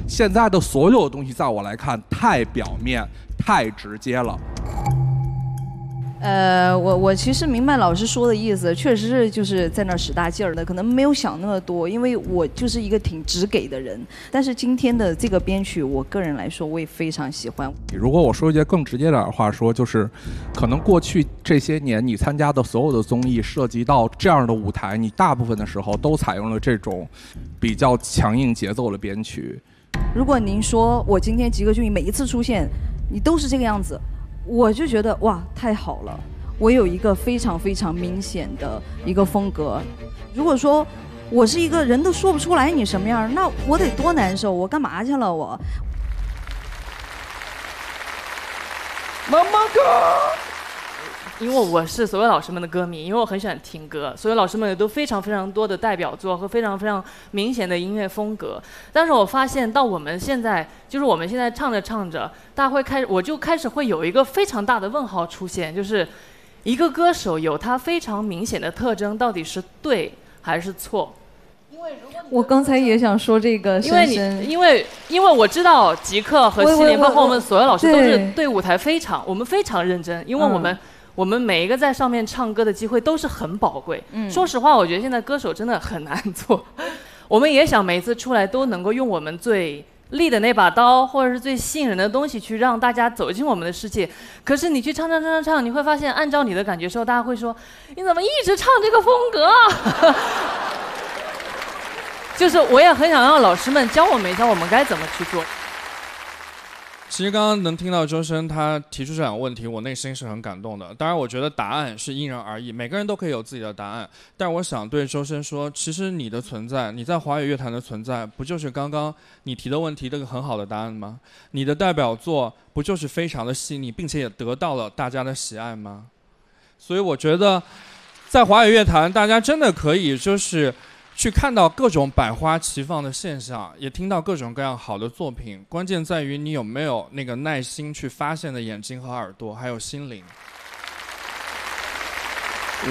现在的所有东西在我来看太表面、太直接了。 我其实明白老师说的意思，确实是就是在那儿使大劲儿的，可能没有想那么多，因为我就是一个挺直给的人。但是今天的这个编曲，我个人来说我也非常喜欢。 如果我说一些更直接点的话说，就是可能过去这些年你参加的所有的综艺，涉及到这样的舞台，你大部分的时候都采用了这种比较强硬节奏的编曲。 如果您说我今天吉克隽逸每一次出现，你都是这个样子，我就觉得哇，太好了！我有一个非常非常明显的一个风格。如果说我是一个人都说不出来你什么样，那我得多难受！我干嘛去了我？ 妈妈哥。因为我是所有老师们的歌迷，因为我很喜欢听歌，所有老师们也都非常非常多的代表作和非常非常明显的音乐风格。但是我发现到我们现在，就是我们现在唱着唱着，大家会我就开始会有一个非常大的问号出现，就是一个歌手有他非常明显的特征，到底是对还是错？ 我刚才也想说这个， 因为我知道吉克和西林，包括我们所有老师都是对舞台我们非常认真，因为我们每一个在上面唱歌的机会都是很宝贵。说实话，我觉得现在歌手真的很难做。我们也想每一次出来都能够用我们最利的那把刀，或者是最吸引人的东西去让大家走进我们的世界。可是你去唱，你会发现，按照你的感觉说，大家会说你怎么一直唱这个风格啊？就是我也很想让老师们教我们一下，我们该怎么去做。 其实刚刚能听到周深他提出这两个问题，我内心是很感动的。当然，我觉得答案是因人而异，每个人都可以有自己的答案。但我想对周深说，其实你的存在，你在华语乐坛的存在，不就是刚刚你提的问题这个很好的答案吗？你的代表作不就是非常的细腻，并且也得到了大家的喜爱吗？所以我觉得，在华语乐坛，大家真的可以就是去看到各种百花齐放的现象，也听到各种各样好的作品，关键在于你有没有那个耐心去发现的眼睛和耳朵，还有心灵。